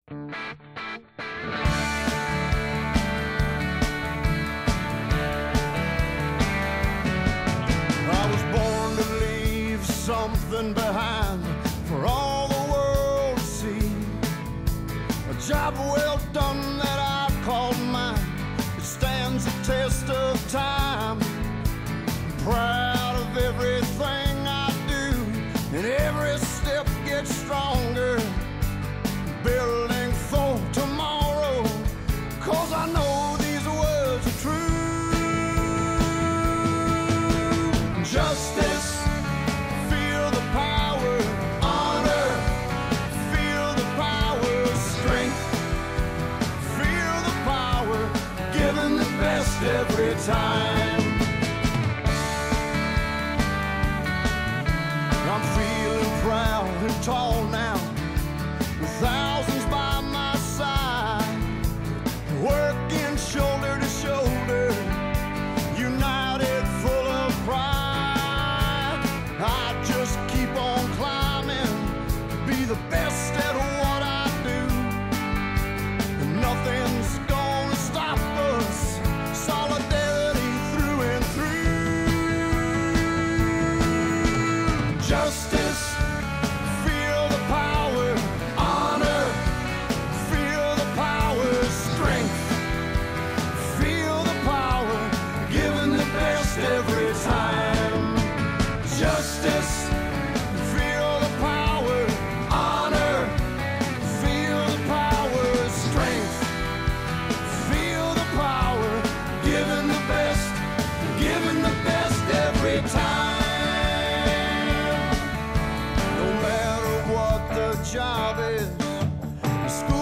I was born to leave something behind for all the world to see. A job well done that I called mine. It stands the test of time. I'm proud of everything I do, and every step gets stronger. Building for tomorrow, 'cause I know these words are true. Justice, feel the power. Honor, feel the power. Strength, feel the power. Giving the best every time. I'm feeling proud and tall now, with thousands by my side, working shoulder to shoulder, united, full of pride. I just keep on climbing, be the best at what I do, and nothing's gonna stop us. Solidarity through and through. Justice, feel the power. Honor, feel the power. Strength, feel the power. Giving the best every time. Justice, feel the power. Honor, feel the power. Strength, feel the power. Giving the best every time. No matter what the job is, the school